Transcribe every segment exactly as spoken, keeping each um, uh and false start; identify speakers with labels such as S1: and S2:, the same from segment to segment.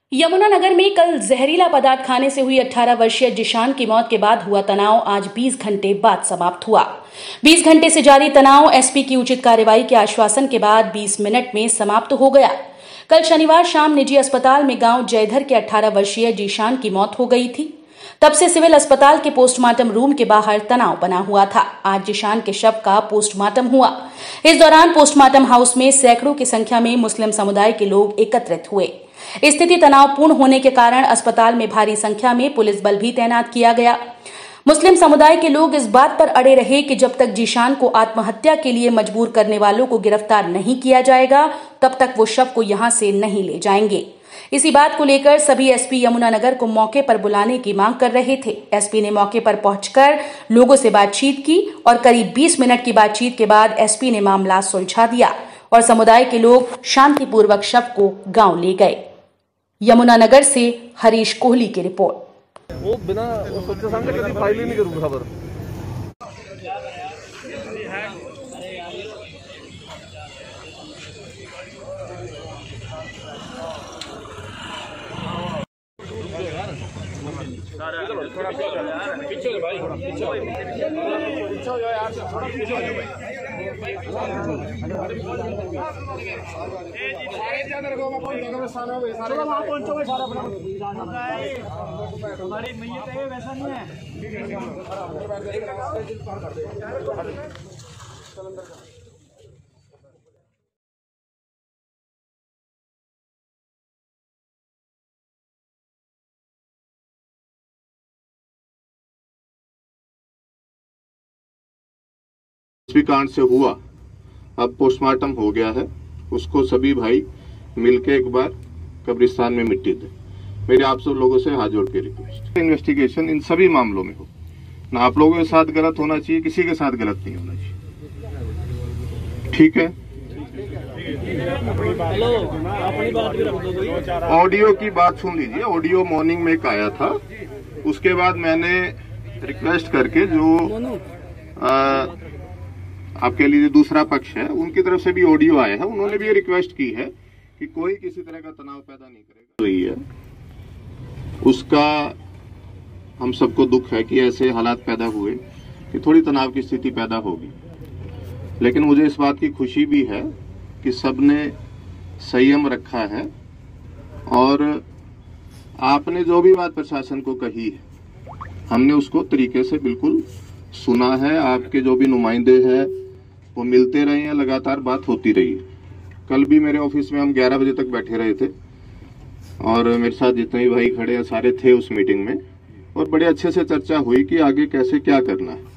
S1: यमुनानगर में कल जहरीला पदार्थ खाने से हुई अठारह वर्षीय जिशान की मौत के बाद हुआ तनाव आज बीस घंटे बाद समाप्त हुआ। बीस घंटे से जारी तनाव एसपी की उचित कार्रवाई के आश्वासन के बाद बीस मिनट में समाप्त हो गया। कल शनिवार शाम निजी अस्पताल में गांव जयधर के अठारह वर्षीय जिशान की मौत हो गई थी। तब से सिविल अस्पताल के पोस्टमार्टम रूम के बाहर तनाव बना हुआ था। आज जिशान के शव का पोस्टमार्टम हुआ। इस दौरान पोस्टमार्टम हाउस में सैकड़ों की संख्या में मुस्लिम समुदाय के लोग एकत्रित हुए। स्थिति तनावपूर्ण होने के कारण अस्पताल में भारी संख्या में पुलिस बल भी तैनात किया गया। मुस्लिम समुदाय के लोग इस बात पर अड़े रहे कि जब तक जिशान को आत्महत्या के लिए मजबूर करने वालों को गिरफ्तार नहीं किया जाएगा, तब तक वो शव को यहां से नहीं ले जाएंगे। इसी बात को लेकर सभी एसपी यमुनानगर को मौके पर बुलाने की मांग कर रहे थे। एसपी ने मौके पर पहुंचकर लोगों से बातचीत की और करीब बीस मिनट की बातचीत के बाद एसपी ने मामला सुलझा दिया और समुदाय के लोग शांतिपूर्वक शव को गांव ले गए। यमुनानगर से हरीश कोहली की रिपोर्ट।
S2: वो बिना सोचे समझे कभी फाइल ही नहीं करूंगा खबर। थोड़ा पीछे हो भाई, पीछे हो पीछे हो यार, थोड़ा पीछे हो भाई।
S3: हमारी मैयत है वैसा नहीं है।
S4: कांड से हुआ, अब पोस्टमार्टम हो गया है, उसको सभी भाई मिलके एक बार कब्रिस्तान में मिट्टी दे। मेरे आप सब लोगों से हाथ जोड़ के रिक्वेस्ट, इन्वेस्टिगेशन इन सभी मामलों में हो ना, आप लोगों के साथ गलत होना चाहिए, किसी के साथ गलत नहीं होना चाहिए। ठीक है, ऑडियो की बात सुन लीजिए। ऑडियो मॉर्निंग में एक आया था, उसके बाद मैंने रिक्वेस्ट करके जो आ, आपके लिए दूसरा पक्ष है उनकी तरफ से भी ऑडियो आया है, उन्होंने भी ये रिक्वेस्ट की है कि कोई किसी तरह का तनाव पैदा नहीं करेगा। वही है, उसका हम सबको दुख है कि ऐसे हालात पैदा हुए कि थोड़ी तनाव की स्थिति पैदा होगी, लेकिन मुझे इस बात की खुशी भी है कि सबने संयम रखा है और आपने जो भी बात प्रशासन को कही है हमने उसको तरीके से बिल्कुल सुना है। आपके जो भी नुमाइंदे हैं वो मिलते रहे हैं, लगातार बात होती रही है। कल भी मेरे ऑफिस में हम ग्यारह बजे तक बैठे रहे थे और मेरे साथ जितने भी भाई खड़े हैं सारे थे उस मीटिंग में, और बड़े अच्छे से चर्चा हुई कि आगे कैसे क्या करना है।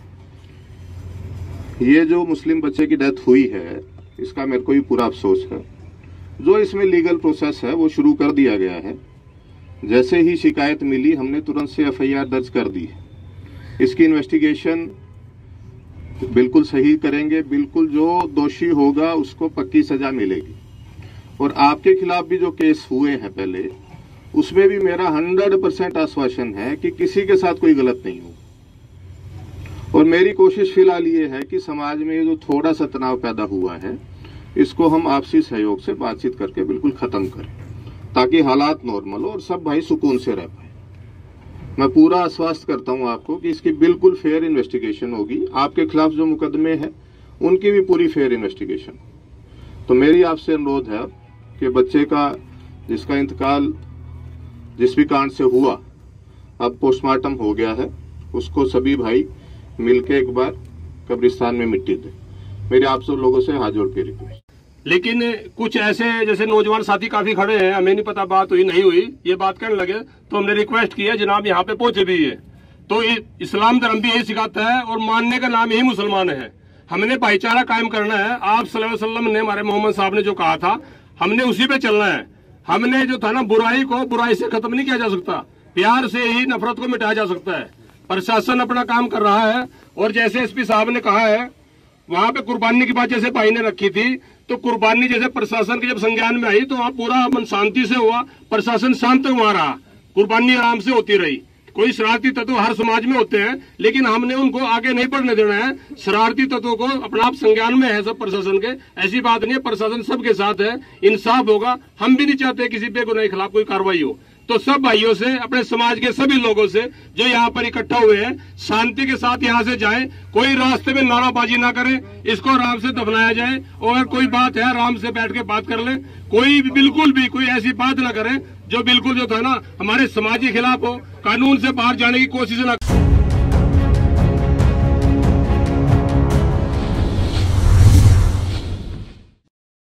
S4: ये जो मुस्लिम बच्चे की डेथ हुई है इसका मेरे को भी पूरा अफसोस है। जो इसमें लीगल प्रोसेस है वो शुरू कर दिया गया है। जैसे ही शिकायत मिली हमने तुरंत से एफ आई आर दर्ज कर दी है। इसकी इन्वेस्टिगेशन बिल्कुल सही करेंगे, बिल्कुल जो दोषी होगा उसको पक्की सजा मिलेगी। और आपके खिलाफ भी जो केस हुए हैं पहले, उसमें भी मेरा हंड्रेड परसेंट आश्वासन है कि किसी के साथ कोई गलत नहीं हो। और मेरी कोशिश फिलहाल ये है कि समाज में जो थोड़ा सा तनाव पैदा हुआ है इसको हम आपसी सहयोग से बातचीत करके बिल्कुल खत्म करें, ताकि हालात नॉर्मल हो और सब भाई सुकून से रह पाए। मैं पूरा आश्वस्त करता हूं आपको कि इसकी बिल्कुल फेयर इन्वेस्टिगेशन होगी। आपके खिलाफ जो मुकदमे हैं उनकी भी पूरी फेयर इन्वेस्टिगेशन। तो मेरी आपसे अनुरोध है कि बच्चे का जिसका इंतकाल जिस भी कांड से हुआ, अब पोस्टमार्टम हो गया है, उसको सभी भाई मिलके एक बार कब्रिस्तान में मिट्टी दे। मेरे आप सब लोगों से हाथ जोड़ के रिक्वेस्ट।
S2: लेकिन कुछ ऐसे जैसे नौजवान साथी काफी खड़े हैं, हमें नहीं पता बात हुई नहीं हुई, ये बात करने लगे तो हमने रिक्वेस्ट किया जनाब यहाँ पे पहुंचे भी है। तो इस्लाम धर्म भी यही सिखाता है और मानने का नाम यही मुसलमान है। हमने भाईचारा कायम करना है। आप सल्लल्लाहु अलैहि वसल्लम ने, हमारे मोहम्मद साहब ने जो कहा था, हमने उसी पे चलना है। हमने जो था ना, बुराई को बुराई से खत्म नहीं किया जा सकता, प्यार से ही नफरत को मिटाया जा सकता है। प्रशासन अपना काम कर रहा है और जैसे एसपी साहब ने कहा है वहां पे कुर्बानी की बात जैसे भाई ने रखी थी, तो कुर्बानी जैसे प्रशासन के जब संज्ञान में आई तो वहाँ पूरा अमन शांति से हुआ, प्रशासन शांत वहां रहा, कुर्बानी आराम से होती रही। कोई शरारती तत्व हर समाज में होते हैं, लेकिन हमने उनको आगे नहीं बढ़ने देना है। शरारती तत्वों को अपना आप संज्ञान में है सब प्रशासन के, ऐसी बात नहीं है, प्रशासन सबके साथ है, इंसाफ होगा। हम भी नहीं चाहते किसी बेगुनाह के खिलाफ कोई कार्रवाई हो। तो सब भाइयों से, अपने समाज के सभी लोगों से जो यहाँ पर इकट्ठा हुए हैं, शांति के साथ यहाँ से जाएं, कोई रास्ते में नाराबाजी ना करें, इसको आराम से दफनाया जाए। और अगर कोई बात है आराम से बैठ के बात कर ले, कोई भी बिल्कुल भी कोई ऐसी बात ना करें जो बिल्कुल जो था ना हमारे समाज के खिलाफ हो, कानून से बाहर जाने की कोशिश ना।